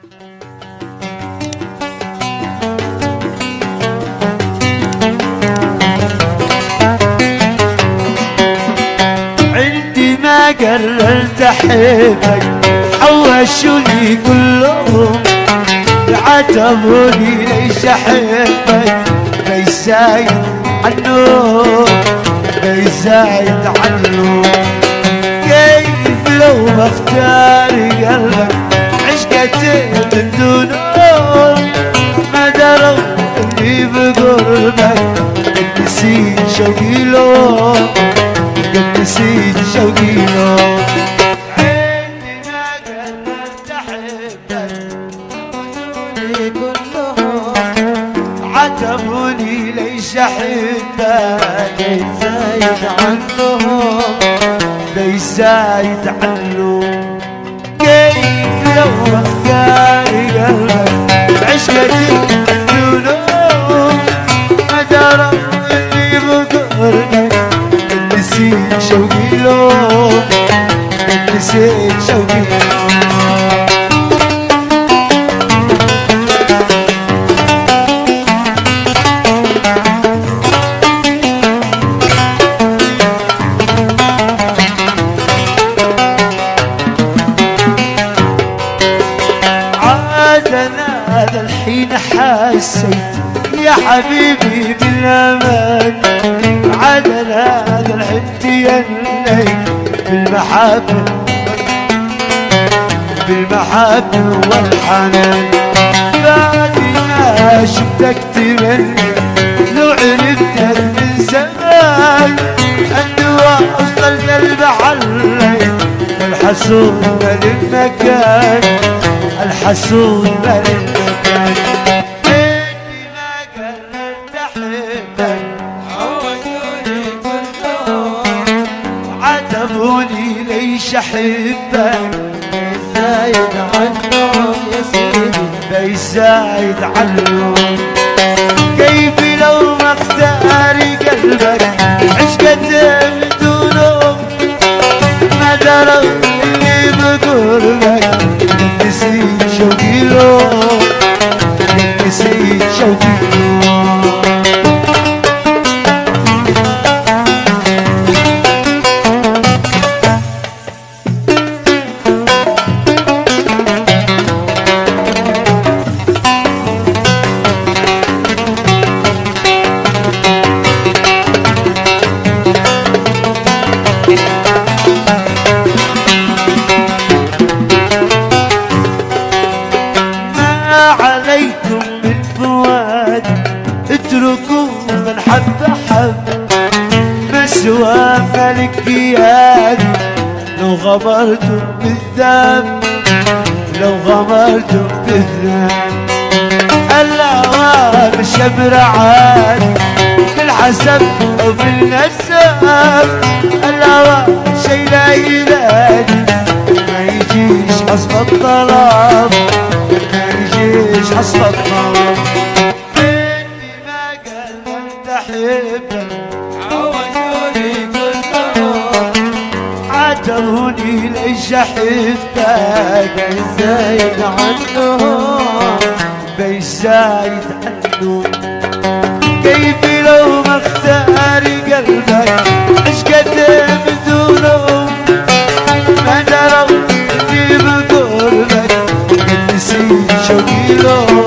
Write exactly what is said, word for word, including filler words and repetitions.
عندما قررت احبك حوشوني كلهم عاتبوني ليش احبك بيزايد عنهم بيزايد عنهم كيف لو ما اختار قلبك عشقتي من دونهم ما دروا اني بقربك قد نسيت شوقي لهم قد نسيت شوقي لهم عندما قررت احبك حوشوني كلهم عاتبوني ليش احبك بيزايد عنهم بيزايد عنهم كيف لو ما اختار قلبك عشقتي دونهم ما دروا اني بقربك قد نسيت شوقي لهم قد نسيت شوقي لهم هذا الحين حسيت يا حبيبي بالامان عدل هذا الحين تيليت بالمحبة بالمحبة والحنان بعد ما شفتك تمني لو عرفتك من زمان الدواء وصل قلب علي الحسود مال المكان الحسود مال المكان عندما قررت احبك حوشوني كلهم عاتبوني ليش احبك بيزايد عنهم يا سيدي بيزايد عنهم كيف لو ما اختاري قلبك عشقتي من دونهم ما دروا اني بقربك نسيت شوقي لهم نسيت شوقي لهم عليكم بالفؤاد اتركوا من حب حب مسوى ملك يادي لو غمرتم بالذنب لو غمرتم بالذنب الهوى بالشبر عاد بالحسب او بالنسب الهوى شي لا ينادي ما يجيش حسب الطلب مش حسب الطلب عندما قررت احبك حوشوني كلهم عاتبوني ليش احبك بيزايد عنهم بيزايد عنهم كيف لو ما اختاري قلبك عشقتي من دونهم ما دروا اني بقربك قد نسيت شوقي لهم